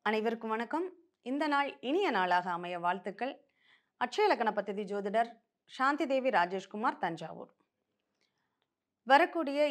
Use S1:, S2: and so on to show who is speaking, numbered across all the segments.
S1: அனைவருக்கும் வணக்கம். இந்த நாள் இனிய நாளாக அமைய வாழ்த்துக்கள். அட்சய லக்ன பத்ததி ஜோதிடர் சாந்தி தேவி ராஜேஷ்குமார், தஞ்சாவூர். வரக்கூடிய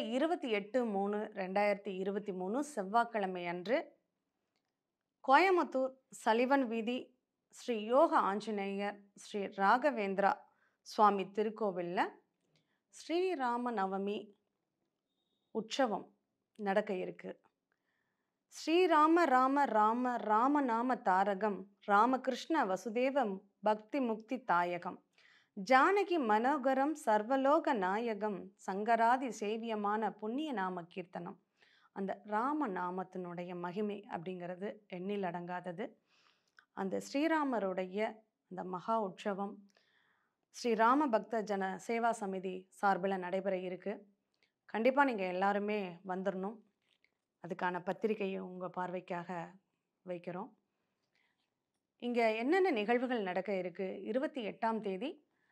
S1: 28/3/2023 செவ்வாய்க்கிழமை அன்று கோயம்புத்தூர் சலிவன் வீதி ஸ்ரீ யோக ஆஞ்சநேயர் ஸ்ரீ ராகவேந்திரா சுவாமி திருக்கோவிலில் ஸ்ரீராம நவமி உற்சவம் நடக்க இருக்கு. ஸ்ரீராம ராம ராம ராமநாம தாரகம் ராமகிருஷ்ண வசுதேவம் பக்தி முக்தி தாயகம் ஜானகி மனோகரம் சர்வலோக நாயகம் சங்கராதி சேவியமான புண்ணிய நாம கீர்த்தனம். அந்த ராம நாமத்தினுடைய மகிமை அப்படிங்கிறது எண்ணில் அடங்காதது. அந்த ஸ்ரீராமருடைய அந்த மகா உற்சவம் ஸ்ரீராம பக்த ஜன சேவா சமிதி சார்பில் நடைபெற இருக்கு. கண்டிப்பாக நீங்கள் எல்லாருமே வந்துடணும். அதுக்கான பத்திரிகையை உங்கள் பார்வைக்காக வைக்கிறோம். இங்கே என்னென்ன நிகழ்வுகள் நடக்க இருக்கு? 28ஆம் தேதி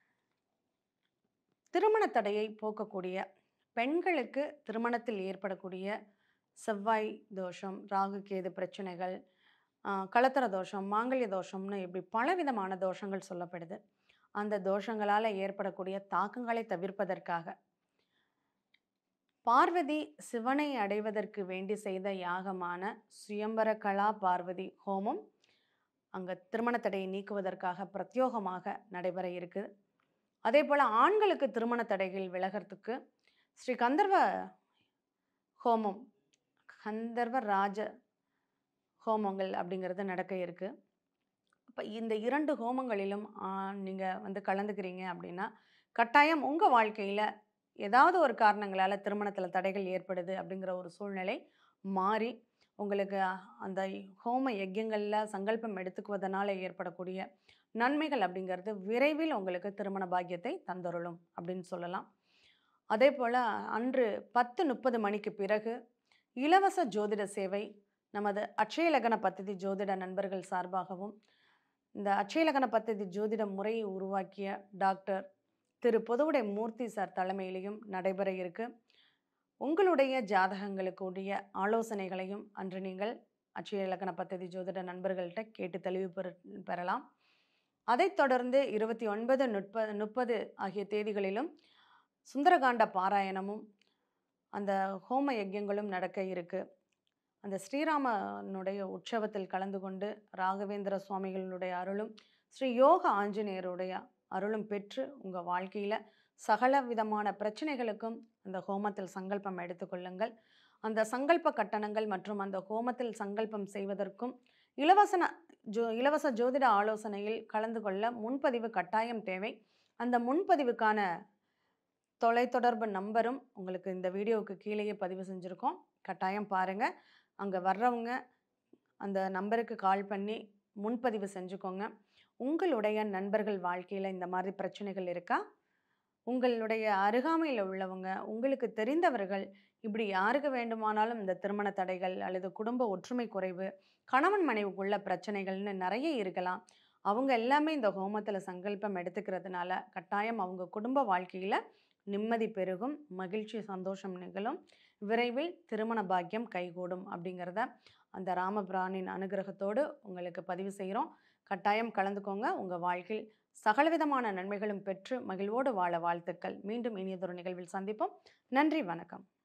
S1: திருமண தடையை போக்கக்கூடிய பெண்களுக்கு திருமணத்தில் ஏற்படக்கூடிய செவ்வாய் தோஷம், ராகு கேது பிரச்சனைகள், களத்திர தோஷம், மாங்கல்ய தோஷம்னு இப்படி பலவிதமான தோஷங்கள் சொல்லப்படுது. அந்த தோஷங்களால் ஏற்படக்கூடிய தாக்கங்களை தவிர்ப்பதற்காக பார்வதி சிவனை அடைவதற்கு வேண்டி செய்த யாகமான சுயம்பர கலா பார்வதி ஹோமம் அங்கே திருமண தடையை நீக்குவதற்காக பிரத்யோகமாக நடைபெற இருக்குது. அதே போல் ஆண்களுக்கு திருமண தடைகள் விலகிறதுக்கு ஸ்ரீ கந்தர்வ ஹோமம், கந்தர்வ ராஜ ஹோமங்கள் அப்படிங்கிறது நடக்க இருக்கு. இப்போ இந்த 2 ஹோமங்களிலும் நீங்கள் கலந்துக்கிறீங்க அப்படின்னா கட்டாயம் உங்கள் வாழ்க்கையில் ஏதாவது ஒரு காரணங்களால் திருமணத்தில் தடைகள் ஏற்படுது அப்படிங்கிற ஒரு சூழ்நிலை மாறி உங்களுக்கு அந்த ஹோம யஜ்யங்களில் சங்கல்பம் எடுத்துக்குவதனால் ஏற்படக்கூடிய நன்மைகள் அப்படிங்கிறது விரைவில் உங்களுக்கு திருமண பாக்கியத்தை தந்தருளும் அப்படின்னு சொல்லலாம். அதே போல் அன்று 10:30 மணிக்கு பிறகு இலவச ஜோதிட சேவை நமது அட்சய லக்ன பத்ததி ஜோதிட நண்பர்கள் சார்பாகவும் இந்த அட்சய லக்ன பத்ததி ஜோதிட முறையை உருவாக்கிய டாக்டர் திரு பொதுவுடைமூர்த்தி சார் தலைமையிலையும் நடைபெற இருக்கு. உங்களுடைய ஜாதகங்களுக்குடைய ஆலோசனைகளையும் அன்று நீங்கள் அட்சய லக்ன பத்ததி ஜோதிட நண்பர்கள்ட்ட கேட்டு தெளிவு பெறலாம். அதைத் தொடர்ந்து 29, 30 ஆகிய தேதிகளிலும் சுந்தரகாண்ட பாராயணமும் அந்த ஹோம யஜ்யங்களும் நடக்க இருக்கு. அந்த ஸ்ரீராமனுடைய உற்சவத்தில் கலந்து கொண்டு ராகவேந்திர சுவாமிகளுடைய அருளும் ஸ்ரீ யோக ஆஞ்சநேயருடைய அருளும் பெற்று உங்கள் வாழ்க்கையில் சகல விதமான பிரச்சனைகளுக்கும் அந்த ஹோமத்தில் சங்கல்பம் எடுத்துக்கொள்ளுங்கள். அந்த சங்கல்ப கட்டணங்கள் மற்றும் அந்த ஹோமத்தில் சங்கல்பம் செய்வதற்கும் இலவச ஜோதிட ஆலோசனையில் கலந்து கொள்ள முன்பதிவு கட்டாயம் தேவை. அந்த முன்பதிவுக்கான தொலைத்தொடர்பு நம்பரும் உங்களுக்கு இந்த வீடியோவுக்கு கீழேயே பதிவு செஞ்சுருக்கோம். கட்டாயம் பாருங்கள். அங்கே வர்றவங்க அந்த நம்பருக்கு கால் பண்ணி முன்பதிவு செஞ்சுக்கோங்க. உங்களுடைய நண்பர்கள் வாழ்க்கையில் இந்த மாதிரி பிரச்சனைகள் இருக்கா? உங்களுடைய அருகாமையில் உள்ளவங்க, உங்களுக்கு தெரிந்தவர்கள், இப்படி யாருக்கு வேண்டுமானாலும் இந்த திருமண தடைகள் அல்லது குடும்ப ஒற்றுமை குறைவு, கணவன் மனைவிக்குள்ள பிரச்சனைகள்னு நிறைய இருக்கலாம். அவங்க எல்லாமே இந்த ஹோமத்தில் சங்கல்பம் எடுத்துக்கிறதுனால கட்டாயம் அவங்க குடும்ப வாழ்க்கையில் நிம்மதி பெருகும், மகிழ்ச்சி சந்தோஷம் நிகழும், விரைவில் திருமண பாக்கியம் கைகூடும் அப்படிங்கிறத அந்த ராமபிரானின் அனுகிரகத்தோடு உங்களுக்கு பதிவு செய்கிறோம். கட்டாயம் கலந்துக்கோங்க. உங்கள் வாழ்க்கையில் சகலவிதமான நன்மைகளும் பெற்று மகிழ்வோடு வாழ வாழ்த்துக்கள். மீண்டும் இனியதொரு நிகழ்வில் சந்திப்போம். நன்றி, வணக்கம்.